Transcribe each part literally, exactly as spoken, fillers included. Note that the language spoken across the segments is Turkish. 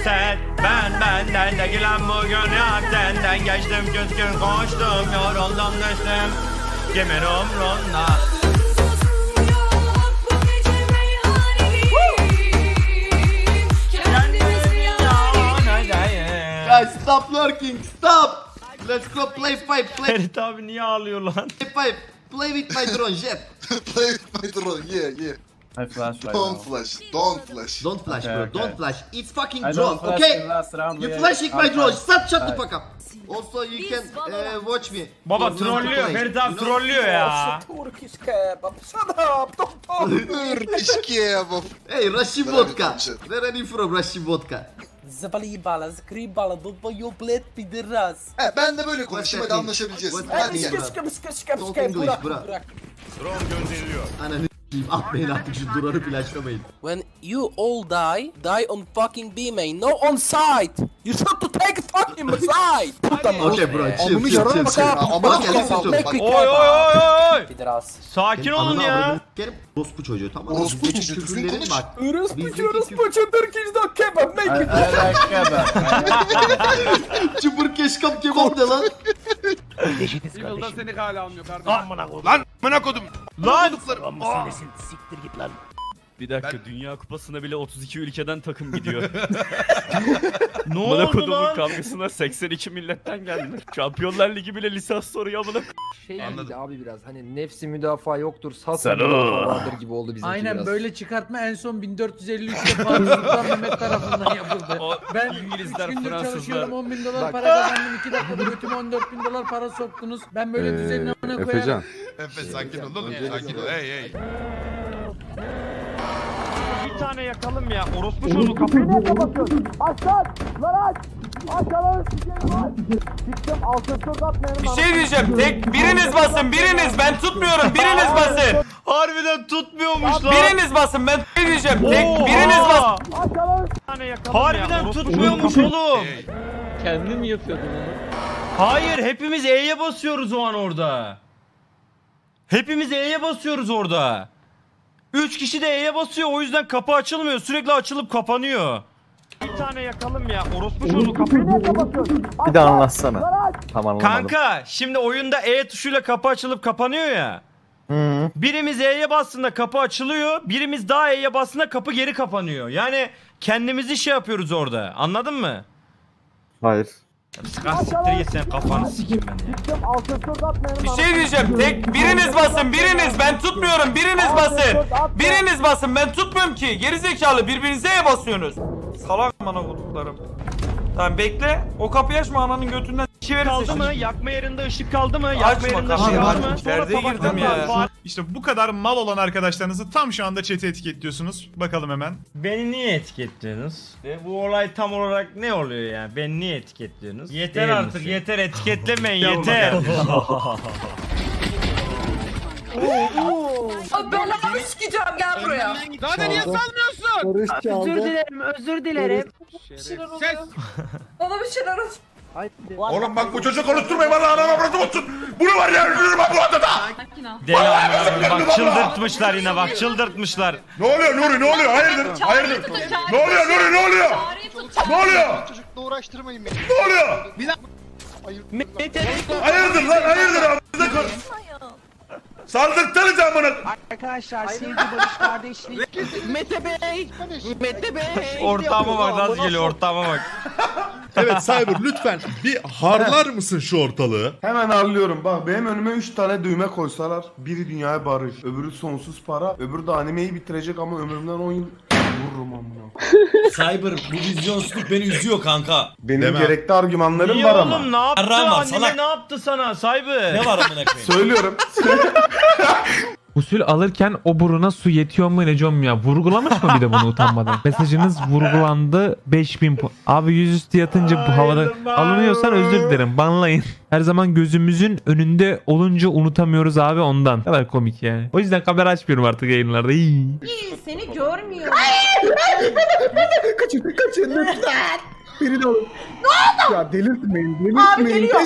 set. Ben benden de gülen bugün yok senden. Geçtim küskün koştum yoruldum düştüm. Kimin umrunda? Guys stop lurking stop. Let's go play five play. Ferit abi niye ağlıyor lan? Play five. Play with my drone jet. Play with my drone, yeah, yeah. I flash right Don't now. flash, don't flash. Don't flash Okay, bro, okay. don't flash. It's fucking I drone, don't flash okay? in last round. You yeah. flashing my I'll drone. flash. Stop, shut the Right. fuck up. Also you can uh, watch me. Baba You're not trollüyor, playing, Ferit abi you know? trollüyor ya. Turkish kebab. Shut up. Don't talk. Turkish kebab. Hey Russian Very vodka. good. Where are you from Russian vodka? Zabalibala, skribala, dobayo bled pidiras. He ben de böyle konuşayım, hadi What anlaşabileceğiz. that Hadi mean? gel. Skip skip skip skip Talk skip. English, Burak, bro. Burak. Drone gönderiliyor. Ananı s**eyim, atmayın artık şu duranı flashlamayın. When you all die, die on fucking B main, no on site. You should to take a fucking side. Okay bro, chill Amını chill yarana chill bak chill. ya, amına Okay, koyayım. listen to me. Make Bak, it Oy oy oy oy oy. Pidiras. Sakin olun ananı ya. avradını s**erim. Orospu çocuğu tamam mı? Orospu Bizdeki çocuğu, düzgün küfürlerin konuş. bak. Uruspu Bizdeki uruspu küfür- Turkish no kebab. Make it. I like kebab. Çıpır keşkap kebap ne lan? Yılda seni hala almıyor kardeşim. Lan amına kodum. Lan! Siktir git lan. Bir dakika Dünya Kupası'na bile otuz iki ülkeden takım gidiyor. Ne Amına oldu kodumun lan? kavgasına seksen iki milletten geldiler. Şampiyonlar Ligi bile lisans soruyor amına. Şey Anladım. gibiydi abi biraz hani nefsi müdafaa yoktur, sas Sen müdafaa o. vardır gibi oldu bizimki Aynen biraz. böyle çıkartma en son bin dört yüz elli üçte Fatih Mehmet tarafından yapıldı. O Ben İngilizler, üç gündür Fransızlar. çalışıyorum on bin dolar Bak. para kazandım iki dakikada götüme on dört bin dolar para soktunuz. Ben böyle Ee, düzenin amına Efecan. koyarım. Efe sakin ol oğlum, Öncelikle- sakin ol. Hey hey. Bir tane yakalım ya. Orospu çocuğu kapıyı niye kapatıyorsun? Bir şey diyeceğim. Tek biriniz basın, biriniz. Ben tutmuyorum. Biriniz basın. Harbiden tutmuyormuş lan. Biriniz basın. Ben şey diyeceğim. Tek Oha! biriniz basın. Bir tane yakalım Harbiden ya. tutmuyormuş oğlum. Hey. Kendin mi yapıyordun onu? Hayır hepimiz E'ye basıyoruz o an orada. Hepimiz E'ye basıyoruz orada. Üç kişi de E'ye basıyor o yüzden kapı açılmıyor. Sürekli açılıp kapanıyor. Bir tane yakalım ya. Orospu çocuğu kapıyı niye kapatıyorsun? Bir de anlatsana. Tam anlamadım. Kanka şimdi oyunda E tuşuyla kapı açılıp kapanıyor ya. Hı. Birimiz E'ye bastığında kapı açılıyor. Birimiz daha E'ye bastığında kapı geri kapanıyor. Yani kendimizi şey yapıyoruz orada. Anladın mı? Hayır. Ah siktir git sen kafanı sikeyim ben ya. Bir şey diyeceğim. Tek biriniz basın, biriniz. Ben tutmuyorum. Biriniz basın. Biriniz basın. Ben tutmuyorum ki. Gerizekalı birbirinize ya basıyorsunuz. Salak bana vurduklarım. Tamam bekle. O kapıyı açma, ananın götünden şişi verirse Kaldı mı? şimdi. Yakma yerinde ışık kaldı mı? Açma Yakma yerinde ışık kanka. kaldı mı? Derde girdim ya. İşte bu kadar mal olan arkadaşlarınızı tam şu anda chat'e etiketliyorsunuz. Bakalım hemen. Beni niye etiketliyorsunuz? E, bu olay tam olarak ne oluyor yani? Beni niye etiketliyorsunuz? Yeter Değil artık misin? yeter etiketlemeyin yeter. Belanı sikeceğim, gel buraya. Zaten niye salmıyorsun? Özür dilerim özür dilerim. Ses. Bana bir şeyler olsun. Oğlum bak bu çocuk konuşturmayın bana, anama bırakın olsun. Bunu var ya öldürürüm bak bu adada. Deli amına koyayım, bak çıldırtmışlar yine bak çıldırtmışlar. Ne oluyor Nuri, ne oluyor? Hayırdır? Hayırdır? Ne oluyor Nuri, ne oluyor? Ne oluyor? Çocukla uğraştırmayın beni. Ne oluyor? Hayırdır lan, hayırdır abi? Saldırtsanız amına. Arkadaşlar sevgi barış kardeşlik. Mete Bey. Mete Bey. Ortağıma bak nasıl geliyor ortağıma bak. Evet Cyber lütfen bir harlar mısın şu ortalığı? Hemen harlıyorum. Bak benim önüme üç tane düğme koysalar. Biri dünyaya barış, öbürü sonsuz para, öbürü de animeyi bitirecek ama ömrümden on yıl vururum amına. Cyber bu vizyonsuzluk beni üzüyor kanka. Benim Demem. gerekli argümanlarım Niye var oğlum ama. ne yaptı? Yarrağım var, Anneme salak. ne yaptı sana sahibi? Ne var amına koyayım? Söylüyorum. Usul alırken o buruna su yetiyor mu ne mu ya? Vurgulamış mı bir de bunu utanmadan? Mesajınız vurgulandı beş bin puan. Abi yüzüstü yatınca bu havada alınıyorsan özür dilerim banlayın. Her zaman gözümüzün önünde olunca unutamıyoruz abi ondan. Ne kadar komik yani. O yüzden kamera açmıyorum artık yayınlarda. İyi. Seni görmüyorum. Kaçın kaçın lütfen. Biri de olun. Ne oldu? Ya delirtmeyin delirtmeyin. Abi geliyor.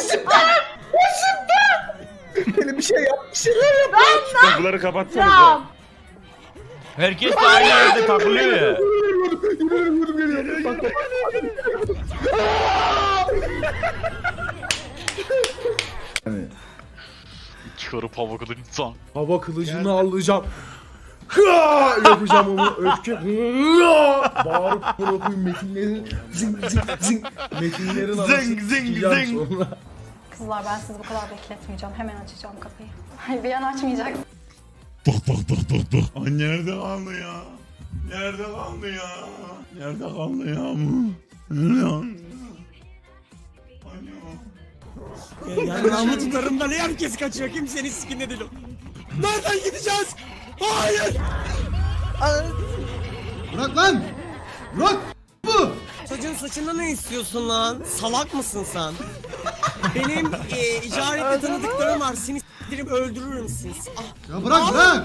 Böyle bir şey yap. Bir şeyler yap. Kapıları kapatsanıza. Herkes de aynı yerde takılıyor ya. Çıkarıp hava kılıcı insan. Hava kılıcını alacağım. Hıa! Yapacağım onu öfke. Hıa! Bağırıp bunu koyayım metinlerin zing zing zing. Metinlerin Zing zing zing. Kızlar ben sizi bu kadar bekletmeyeceğim. Hemen açacağım kapıyı. Hayır bir an açmayacaksın. Dur dur dur dur dur. Ay nerede kaldı ya? Nerede kaldı ya? Nerede kaldı ya bu? Nerede kaldı? Yani anlatıklarımdan herkes kaçıyor. Kimsenin sikinde değil o. Nereden gideceğiz? Hayır! Bırak lan! Bırak! Bu! Çocuğun saçında ne istiyorsun lan? Salak mısın sen? Benim e, icaretle tanıdıklarım var. Seni s**tirim öldürürüm siz. Ah. Ya bırak bırak!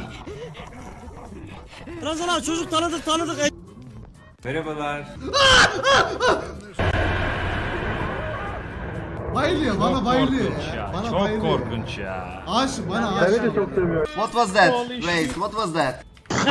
Razana çocuk tanıdık tanıdık. E Merhabalar. Bayılıyor bana bayılıyor Korkunç ya. ya. Bana Çok bayılıyor. korkunç ya. Aşık bana aşık. Seni de çok seviyorum. What was that? Reis, what was that?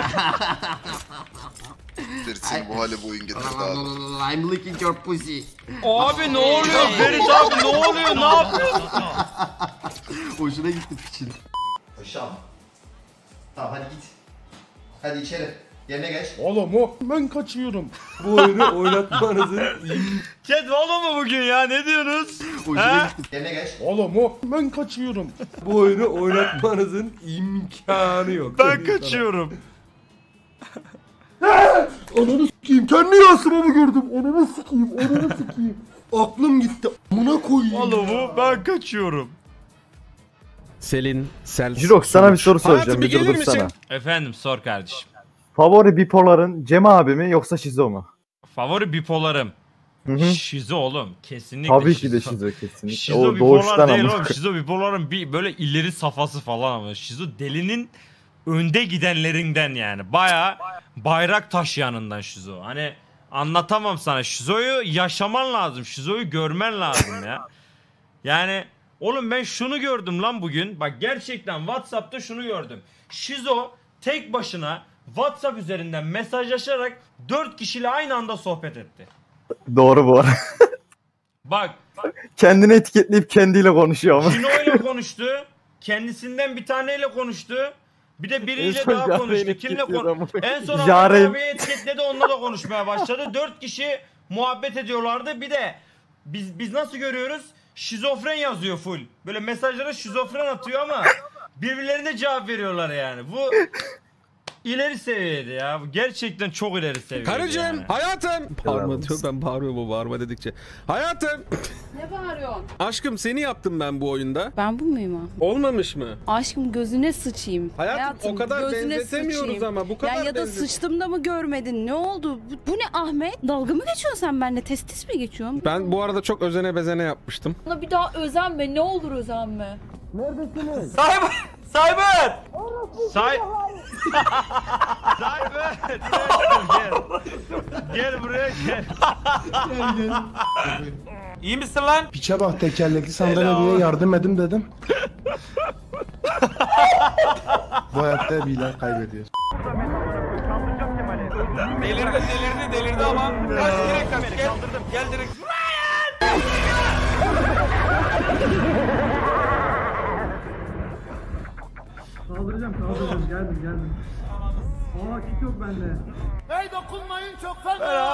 Seni bu hale bu oyun getirdi abi. I'm licking your pussy. Abi ne oluyor Ferit abi ne oluyor ne yapıyorsun? Hoşuna gitti piçin. Paşam. Tamam hadi git. Hadi içeri. Yerine geç. Oğlum o ben kaçıyorum. Bu oyunu oynatmanızın Chat valla mı bugün ya ne diyorsunuz? Hoşuna gitti. Yerine geç. Oğlum o ben kaçıyorum. Bu oyunu oynatmanızın imkanı yok. Ben kaçıyorum. Ananı sikeyim. Kendi yansımamı gördüm. Ananı sikeyim. Ananı sikeyim. Aklım gitti. Amına koyayım. Valla bu ben kaçıyorum. Selin, Sel... Jirox sana bir soru soracağım. Hayatım, Bir bir gelir dur misin? sana. Efendim sor kardeşim. Favori bipoların Cem abi mi yoksa Şizo mu? Favori bipolarım. Hı hı. Şizo oğlum. Kesinlikle Tabii ki de Şizo kesinlikle. Şizo O bipolar doğuştan değil ama. oğlum. Şizo bipoların bir böyle ileri safhası falan ama. Şizo delinin önde gidenlerinden yani. Baya bayrak taşıyanından Şizo. Hani anlatamam sana. Şizo'yu yaşaman lazım. Şizo'yu görmen lazım ya. Yani oğlum ben şunu gördüm lan bugün. Bak gerçekten WhatsApp'ta şunu gördüm. Şizo tek başına WhatsApp üzerinden mesajlaşarak dört kişiyle aynı anda sohbet etti. Doğru bu arada. Bak. Kendini etiketleyip kendiyle konuşuyor ama. Cino ile konuştu. Kendisinden bir taneyle konuştu. Bir de biriyle En son daha konuştu. Jare'yi Kimle etiketliyor konuştu? ama. En son Jare- abiye etiketledi onunla da konuşmaya başladı. Dört kişi muhabbet ediyorlardı. Bir de biz biz nasıl görüyoruz? Şizofren yazıyor full. Böyle mesajlara şizofren atıyor ama birbirlerine cevap veriyorlar yani. Bu ileri seviyede ya. Bu gerçekten çok ileri seviyede. Karıcığım, yani. hayatım. Bağırma diyor, ben bağırıyorum o bağırma dedikçe. Hayatım. Ne bağırıyorsun? Aşkım seni yaptım ben bu oyunda. Ben bu muyum ha? Olmamış mı? Aşkım gözüne sıçayım. Hayatım, o kadar gözüne benzetemiyoruz sıçayım. ama bu kadar Ya, ya da benzet- sıçtım da mı görmedin? Ne oldu? Bu, bu ne Ahmet? Dalga mı geçiyorsun sen benimle? Testis mi geçiyorsun? Ben bu arada çok özene bezene yapmıştım. Bana bir daha özenme. Ne olur özenme. Neredesiniz? Cyber! Cyber! Say Cyber gel. Gel buraya gel. İyi misin lan? Piçe bak tekerlekli sandalyeye yardım edin dedim. Bu hayatta bilen kaybediyor. Delirdi delirdi delirdi ama. Kaç direkt kaç gel. Gel direkt. Kaldıracağım kaldıracağım geldim geldim. Aa kit yok bende. Hey dokunmayın çok fena.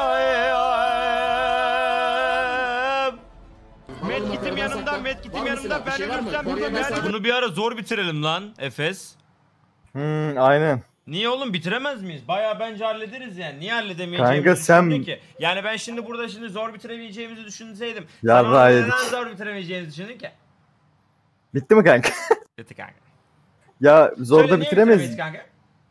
Medkit'im yanımda, Medkit'im yanımda. Ben ölürsem burada ben... Bunu bir ara zor bitirelim lan Efes. Hmm, aynen. Niye oğlum bitiremez miyiz? Bayağı bence hallederiz yani. Niye Kanka halledemeyeceğimizi sen- düşündün ki? Yani ben şimdi burada şimdi zor bitiremeyeceğimizi düşünseydim. Ya sen orada yedik. neden zor bitiremeyeceğimizi düşündün ki? Bitti mi kanka? Bitti kanka. Ya zor Söyle, da niye bitiremeyiz. bitiremeyiz kanka?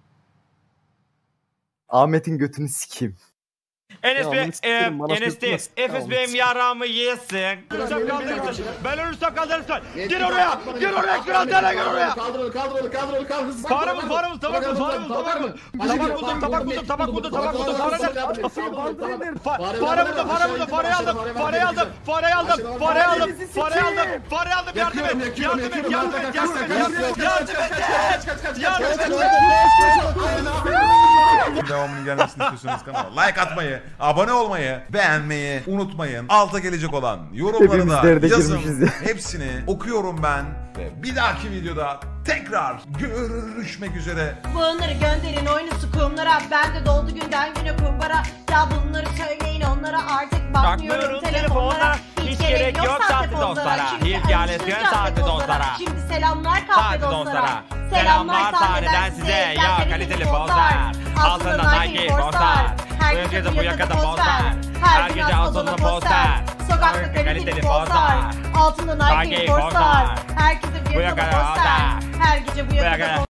Ahmet'in götünü sikeyim. Enes Ya, Bey, amını sikerim, bana e, Enes değil, sürtmez. Efes Ya, benim yaramı yesin. Ölürsem kaldırırsın. Ben ölürsem kaldırırsın. Gir oraya, gir oraya, gir oraya, gir oraya. Kaldır onu kaldır onu kaldır onu kaldır. Farımız, farımız, tabak mı, farımız, tabak mı? Tabak buldum, tabak buldum, tabak buldum, tabak buldum, fare nerede? Fare burada, fare burada, fareyi aldım, fareyi aldım, fareyi aldım, fareyi aldım, fareyi aldım, fareyi aldım, yardım et, yardım et, yardım et, yardım et, yardım et, yardım et, yardım et. devamının gelmesini istiyorsanız kanala like atmayı, abone olmayı, beğenmeyi unutmayın. Alta gelecek olan yorumları Hepimiz da derde yazın. girmişiz ya. Hepsini okuyorum ben ve bir dahaki videoda tekrar görüşmek üzere. Bunları gönderin oyunusu kumlara. Ben de doldu günden güne kumbara. Ya bunları söyleyin onlara, artık bakmıyorum Bakmıyorum telefonlara. Hiç gerek yok sahte dostlara. Hiç gerek yok sahte dostlara. Şimdi selamlar kahve dostlara. Selamlar sahneden size ya kaliteli pozlar. Altında Nike poster. Herkese bu yakada poster. Her gece altında poster. Sokakta kaliteli poster. Altında Nike poster. Herkese bu yakada poster. Her gece bu yakada poster.